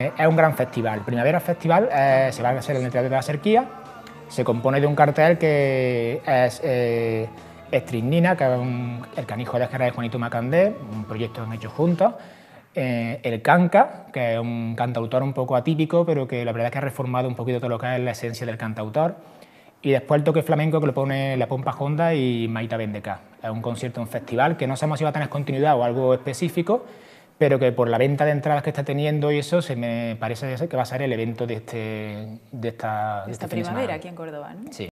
Es un gran festival. Primavera Festival se va a hacer en el Teatro de la Serquía. Se compone de un cartel que es Estricnina, que es el canijo de Jerez de Juanito Macandé, un proyecto que han hecho juntos. El Canca, que es un cantautor un poco atípico, pero que la verdad es que ha reformado un poquito todo lo que es la esencia del cantautor. Y después el toque flamenco que lo pone La Pompa Honda y Maita Bendecá. Es un concierto, un festival que no sabemos si va a tener continuidad o algo específico, pero que por la venta de entradas que está teniendo y eso, se me parece que va a ser el evento de esta primavera aquí en Córdoba, ¿no? Sí.